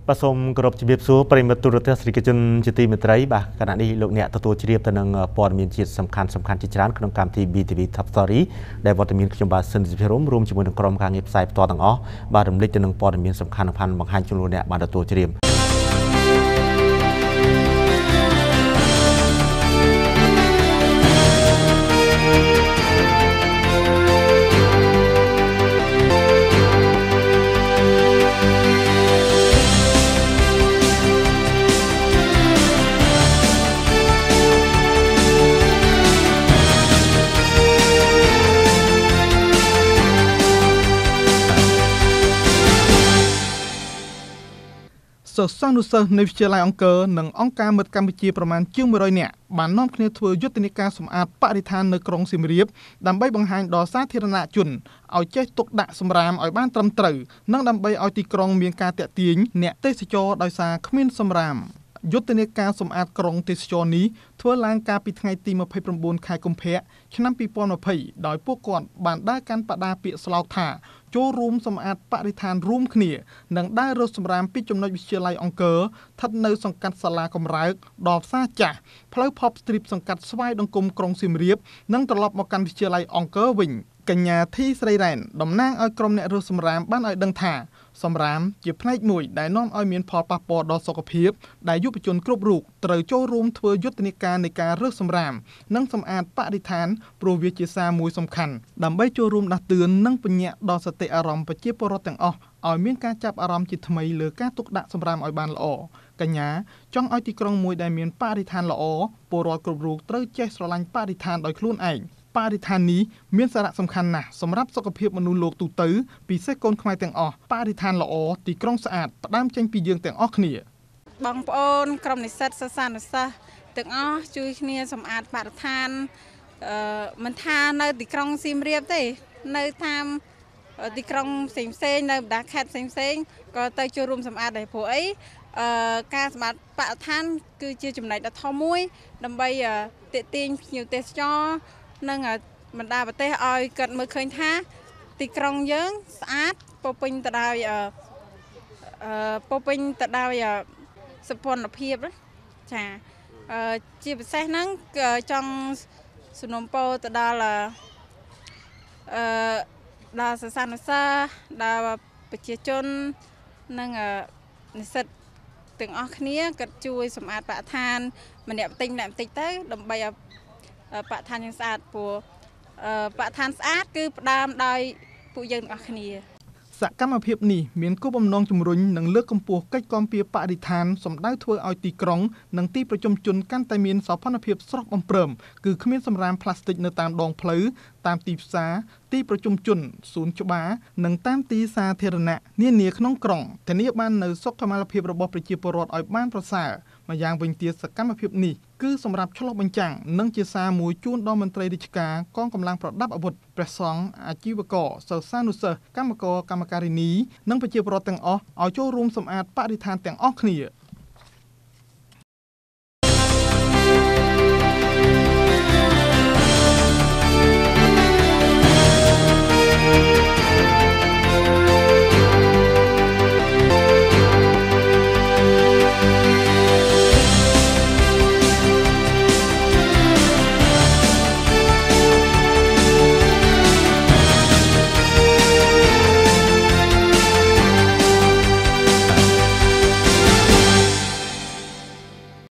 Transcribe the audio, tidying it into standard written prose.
ผสมกรบจีบซูปริมาตุรเทศริกจนจิติมิตรายบ่ขณะนี้โลกเนี่ยตัวเชียบตนังปอดมีจิตสำคัญที่จานขนมกรรมที่บีทีวีทับสตอรี่ได้วัตถุมีขยมบาสินสิบรวมจำนวนกรมการเงียบสายต่อต่างบาดมลิตนังปอดมีสำคัญพันบางหันจำนวนเนี่ยบาดตัวเชียบសិស្សនិស្សិតនៃវិទ្យាល័យអង្គរនិងអង្គការមិត្តកម្ពុជាប្រមាណជាង100នាក់បាននាំគ្នាធ្វើយុទ្ធនាការសម្អាតបរិស្ថាននៅក្រុងសៀមរាបដើម្បីបង្ហាញដល់សាធារណជនឲ្យចេះទុកដាក់សម្រាមឲ្យបានត្រឹមត្រូវនិងដើម្បីឲ្យទីក្រុងមានការទាក់ទាញអ្នកទេសចរដោយសារគ្មានសម្រាមយុទ្ធនាការសម្អាតក្រុងទេសចរនេះធ្វើឡើងកាលពីថ្ងៃទី29ខែកុម្ភៈឆ្នាំ2020ដោយពួកគាត់បានដើរកាន់បដាពាក្យស្លោកថាចូលរួមសម្អាតបរិស្ថានរួមគ្នានិងដើររត់សម្រាមពីចំណុចវិទ្យាល័យអង្គរស្ថិតនៅសង្កាត់សាលាកំរើកដល់ផ្សារចាស់ផ្លូវ Pop Strip សង្កាត់ស្វាយដង្គមក្រុងសៀមរាបនិងត្រឡប់មកកាន់វិទ្យាល័យអង្គរវិញកញ្ញាធីស្រីរ៉ែនតំណាងឲ្យក្រុមអ្នករស់សម្រាមបានឲ្យដឹងថាសម្រាមជាផ្នែកមួយដែលនាំឲ្យមានផលប៉ះពាល់ដល់សុខភាពដែលយុវជនគ្រប់រូបត្រូវចូលរួមធ្វើយុទ្ធនាការនៃការរើសសម្រាមនិងសម្អាតបរិស្ថានព្រោះវាជាសារមួយសំខាន់ដើម្បីចូលរួមដាស់តឿននិងពញ្ញាក់ដល់សតិអារម្មណ៍ប្រជាពលរដ្ឋទាំងអស់ឲ្យមានការចាប់អារម្មណ៍ជាថ្មីលើការទុកដាក់សម្រាមឲ្យបានល្អកញ្ញាចង់ឲ្យទីក្រុងមួយដែលមានបរិស្ថានល្អពលរដ្ឋគ្រប់រូបត្រូវចេះស្រឡាញ់បរិស្ថានដោយខ្លួនឯងបរិស្ថាននេះមានសារៈសំខាន់ណាស់សម្រាប់សុខភាពមនុស្សលោកទូទៅពិសេសកូនខ្មែរទាំងអស់បរិស្ថានល្អទីក្រុងស្អាតផ្ដើមចេញពីយើងទាំងអស់គ្នាបងប្អូនក្រុមនិស្សិតសិស្សានុសិស្សទាំងអស់ជួយគ្នាសម្អាតបរិស្ថានមិនថានៅទីក្រុងសៀមរាបទេនៅតាមទីក្រុងផ្សេងនៅបណ្ដាខេត្តផ្សេងក៏ទៅចូលរួមសម្អាតដែរព្រោះអីការសម្អាតបរិស្ថានគឺជាចំណែកដ៏ធំមួយដើម្បីទាក់ទាញភ្ញៀវទេសចរនិងបណ្ដាប្រទេសឲ្យគាត់មើលឃើញថាទីក្រុងយើងស្អាតពោពេញទៅដោយសុភនភាពចាជាពិសេសហ្នឹងចង់សំណូមពរទៅដល់ដល់សិស្សានុសិស្សដល់ប្រជាជននិងនិស្សិតទាំងអស់គ្នាគាត់ជួយសម្អាតបរិស្ថានម្នាក់បន្តិចទៅដើម្បីឲ្យបរិស្ថានយើងស្អាតព្រោះបរិស្ថានស្អាតគឺផ្ដើមដោយពួកយើងទាំងអស់គ្នាសកម្មភាពនេះមានគោលបំណងជំរុញនិងលើកកម្ពស់កិច្ចគាំពារបរិស្ថានសម្ដៅធ្វើឲ្យទីក្រុងនិងទីប្រជុំជនកាន់តែមានសោភ័ណភាពស្រស់បំព្រងគឺគ្មានសម្រាមផ្លាស្ទិកនៅតាមដងផ្លូវតាមទីផ្សារទីប្រជុំជនសួនច្បារនិងតាមទីសាធារណៈនានាក្នុងក្រុងធានាបាននូវសុខុមាលភាពរបស់ប្រជាពលរដ្ឋឲ្យបានប្រសើរម្យ៉ាងវិញទៀតសកម្មភាពនេះគឺសម្រាប់ឆ្លុះបញ្ចាំងនិងជាសារមួយជូនដល់មន្ត្រីរាជការកងកម្លាំងប្រដាប់អាវុធព្រះសង្ឃអាជីវករសិស្សានុសិស្សកម្មករកម្មការិនីនិងប្រជាពលរដ្ឋទាំងអស់ឲ្យចូលរួមសម្អាតបរិស្ថានទាំងអស់គ្នា